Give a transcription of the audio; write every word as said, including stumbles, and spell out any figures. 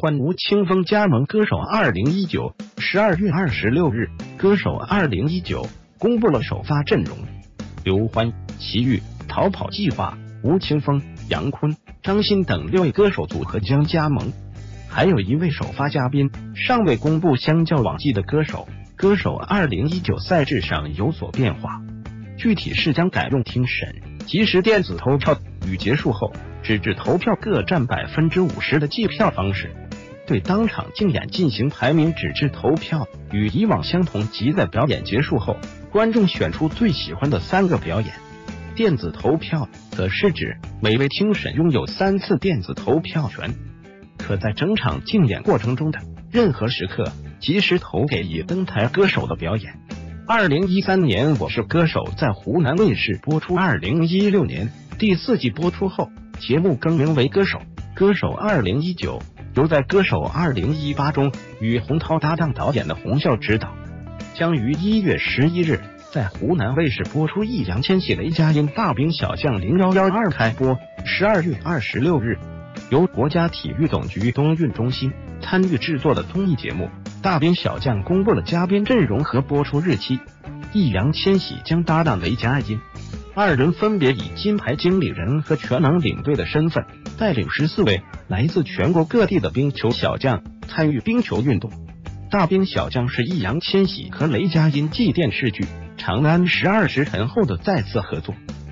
欢吴青峰加盟歌手。二零一九十二月二十六日，歌手二零一九公布了首发阵容，刘欢、齐豫、逃跑计划、吴青峰、杨坤、张欣等六位歌手组合将加盟，还有一位首发嘉宾尚未公布。相较往季的歌手，歌手二零一九赛制上有所变化，具体是将改用听审、即时电子投票与结束后纸质投票各占百分之五十的计票方式，对当场竞演进行排名。纸质投票与以往相同，即在表演结束后，观众选出最喜欢的三个表演。电子投票则是指每位听审拥有三次电子投票权，可在整场竞演过程中的任何时刻及时投给已登台歌手的表演。二零一三年《我是歌手》在湖南卫视播出，二零一六年第四季播出后，节目更名为《歌手》。歌手二零一九由在《歌手二零一八》中与洪涛搭档导演的洪孝执导，将于一月十一日在湖南卫视播出。易烊千玺雷佳音大兵小将零一一二开播。十二月二十六日，由国家体育总局冬运中心参与制作的综艺节目《大兵小将》公布了嘉宾阵容和播出日期。易烊千玺将搭档雷佳音，二人分别以金牌经理人和全能领队的身份，带领十四位来自全国各地的冰球小将参与冰球运动。大兵小将是易烊千玺和雷佳音继电视剧《长安十二时辰》后的再次合作。